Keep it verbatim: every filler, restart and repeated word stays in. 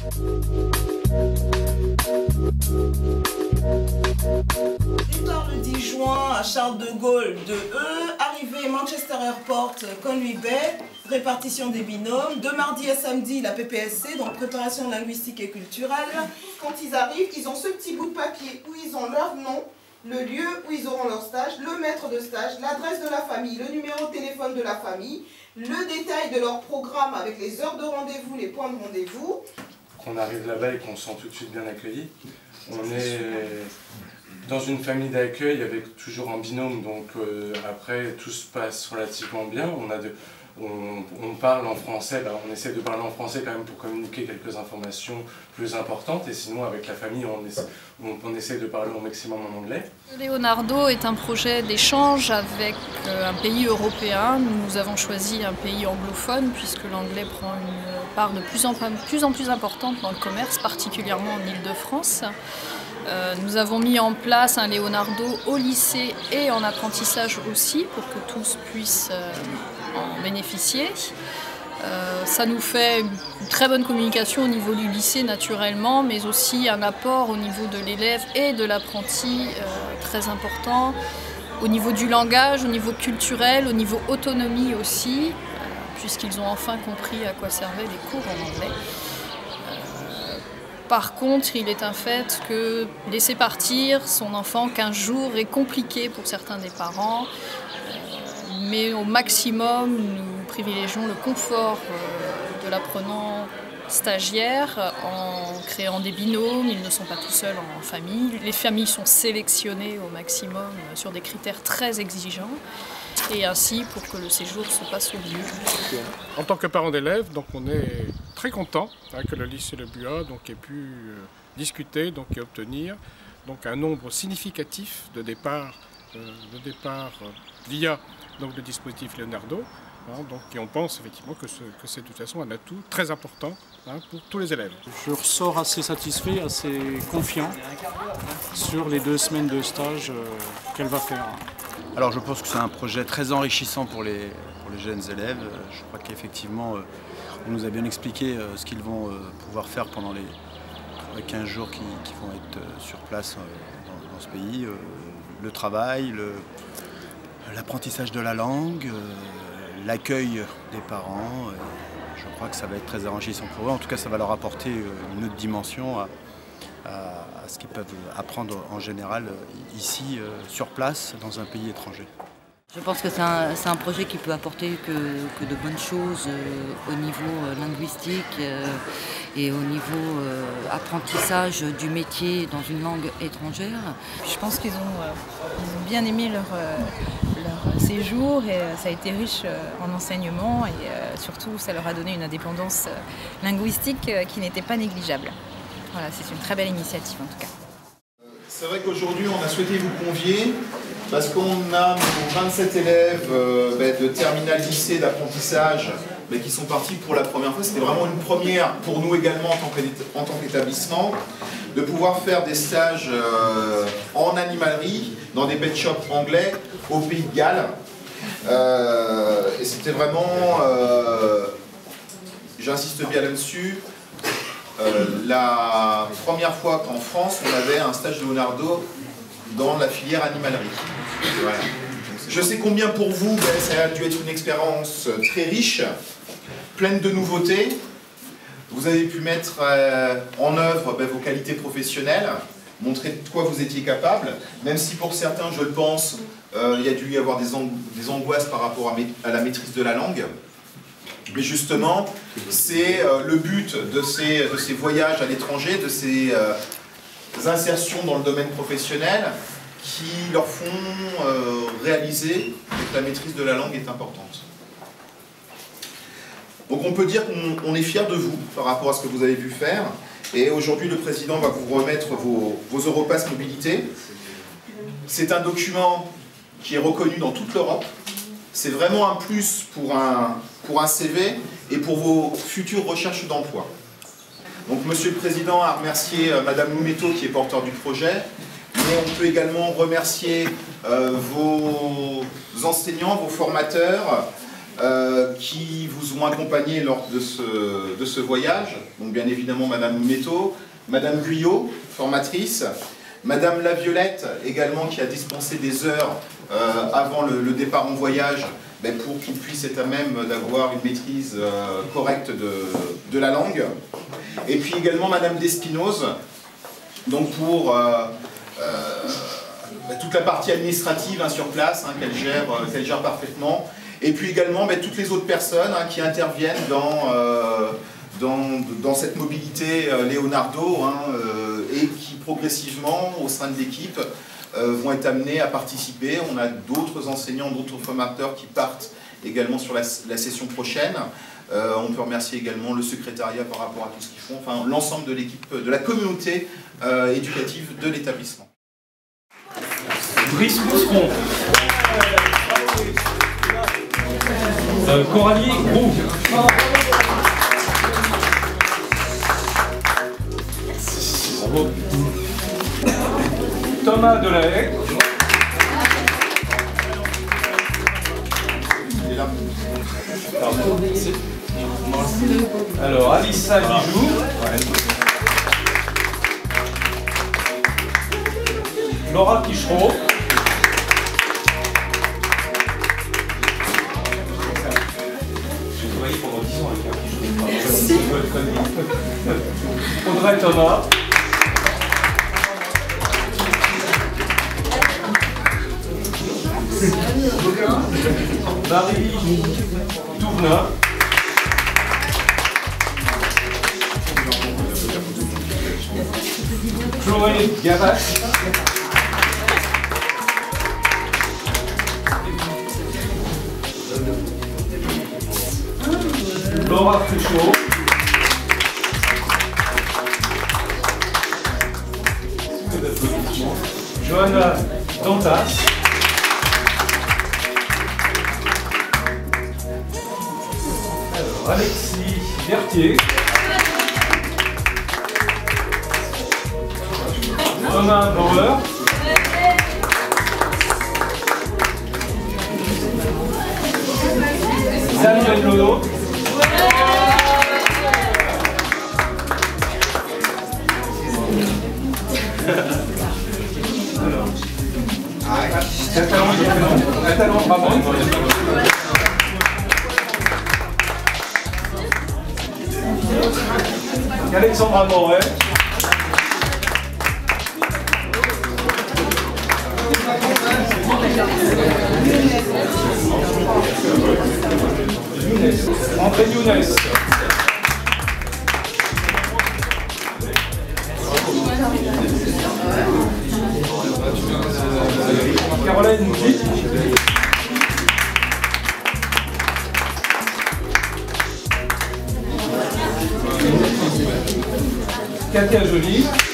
Départ le dix juin à Charles de Gaulle de E, arrivée Manchester Airport, Conwy Bay, répartition des binômes. De mardi à samedi, la P P S C, donc préparation linguistique et culturelle. Quand ils arrivent, ils ont ce petit bout de papier où ils ont leur nom, le lieu où ils auront leur stage, le maître de stage, l'adresse de la famille, le numéro de téléphone de la famille, le détail de leur programme avec les heures de rendez-vous, les points de rendez-vous. Qu'on arrive là-bas et qu'on se sent tout de suite bien accueilli. On est dans une famille d'accueil avec toujours en binôme, donc euh, après tout se passe relativement bien. On, a de, on, on parle en français, ben, on essaie de parler en français quand même pour communiquer quelques informations plus importantes, et sinon avec la famille on essaie, on, on essaie de parler au maximum en anglais. Leonardo est un projet d'échange avec un pays européen. Nous avons choisi un pays anglophone puisque l'anglais prend une part de plus en plus, en plus importante dans le commerce, particulièrement en Île-de-France. Euh, nous avons mis en place un Leonardo au lycée et en apprentissage aussi pour que tous puissent euh, en bénéficier. Euh, ça nous fait une très bonne communication au niveau du lycée naturellement, mais aussi un apport au niveau de l'élève et de l'apprenti euh, très important, au niveau du langage, au niveau culturel, au niveau autonomie aussi, euh, puisqu'ils ont enfin compris à quoi servaient les cours en anglais. Euh, par contre, il est un fait que laisser partir son enfant quinze jours est compliqué pour certains des parents, euh, mais au maximum, nous privilégions le confort euh, de l'apprenant stagiaire en créant des binômes. Ils ne sont pas tout seuls en famille. Les familles sont sélectionnées au maximum sur des critères très exigeants et ainsi pour que le séjour se passe au mieux. En tant que parent d'élèves, donc on est très content hein, que le lycée Le Buat donc, ait pu euh, discuter donc, et obtenir donc, un nombre significatif de départs, euh, de départs euh, via donc, le dispositif Leonardo. Hein, donc, et on pense effectivement que, ce, que c'est de toute façon un atout très important hein, pour tous les élèves. Je ressors assez satisfait, assez confiant sur les deux semaines de stage euh, qu'elle va faire. Alors je pense que c'est un projet très enrichissant pour les, pour les jeunes élèves. Je crois qu'effectivement, euh, on nous a bien expliqué euh, ce qu'ils vont euh, pouvoir faire pendant les, les quinze jours qui, qui vont être euh, sur place euh, dans, dans ce pays. Euh, le travail, le, l'apprentissage de la langue, euh, l'accueil des parents. Euh, je crois que ça va être très enrichissant pour eux. En tout cas, ça va leur apporter euh, une autre dimension à, à, à ce qu'ils peuvent apprendre en général euh, ici, euh, sur place, dans un pays étranger. Je pense que c'est un, c'est un projet qui peut apporter que, que de bonnes choses euh, au niveau euh, linguistique euh, et au niveau euh, apprentissage du métier dans une langue étrangère. Je pense qu'ils ont, euh, ils ont bien aimé leur, euh, leur séjour et euh, ça a été riche euh, en enseignement et euh, surtout ça leur a donné une indépendance euh, linguistique euh, qui n'était pas négligeable. Voilà, c'est une très belle initiative en tout cas. C'est vrai qu'aujourd'hui on a souhaité vous convier parce qu'on a nos vingt-sept élèves euh, ben, de terminale lycée d'apprentissage ben, qui sont partis pour la première fois. C'était vraiment une première pour nous également en tant qu'établissement de pouvoir faire des stages euh, en animalerie dans des pet shops anglais au Pays de Galles. Euh, et c'était vraiment, euh, j'insiste bien là-dessus, Euh, la première fois qu'en France on avait un stage Leonardo dans la filière animalerie. Voilà. Je sais combien pour vous ben, ça a dû être une expérience très riche, pleine de nouveautés. Vous avez pu mettre euh, en œuvre ben, vos qualités professionnelles, montrer de quoi vous étiez capable, même si pour certains, je le pense, euh, il y a dû y avoir des, ang des angoisses par rapport à, à la maîtrise de la langue. Mais justement, c'est euh, le but de ces, de ces voyages à l'étranger, de ces euh, insertions dans le domaine professionnel qui leur font euh, réaliser que la maîtrise de la langue est importante. Donc on peut dire qu'on est fiers de vous par rapport à ce que vous avez pu faire. Et aujourd'hui, le président va vous remettre vos, vos Europass Mobilité. C'est un document qui est reconnu dans toute l'Europe. C'est vraiment un plus pour un, pour un C V et pour vos futures recherches d'emploi. Donc Monsieur le Président a remercié euh, Madame Loumetto qui est porteur du projet, mais on peut également remercier euh, vos enseignants, vos formateurs, euh, qui vous ont accompagné lors de ce, de ce voyage. Donc bien évidemment Madame Métaux, Madame Guyot, formatrice, Madame Laviolette également qui a dispensé des heures euh, avant le, le départ en voyage ben, pour qu'il puisse être à même d'avoir une maîtrise euh, correcte de, de la langue. Et puis également Madame Despinoz, donc pour euh, euh, ben, toute la partie administrative hein, sur place, hein, qu'elle gère, euh, qu'elle gère parfaitement. Et puis également ben, toutes les autres personnes hein, qui interviennent dans, euh, dans, dans cette mobilité euh, Leonardo hein, euh, et qui progressivement, au sein de l'équipe, euh, vont être amenés à participer. On a d'autres enseignants, d'autres formateurs qui partent également sur la, la session prochaine. Euh, on peut remercier également le secrétariat par rapport à tout ce qu'ils font, enfin l'ensemble de l'équipe, de la communauté euh, éducative de l'établissement. Brice Mousseron. Euh, Coralie Roux. Bravo. Thomas Delahaye. Alors, Alissa Bijou. Laura Pichereau. Audrey Thomas. Marie Touvenin. Chloé Gavac. Laura Fréchaud. Johanna Dantas. Alors, Alexis Berthier. Thomas Bauer. Samuel Lono. Catalan Ramon. Alexandra Moret. André Younes. Caroline Moudy. Katia Joly.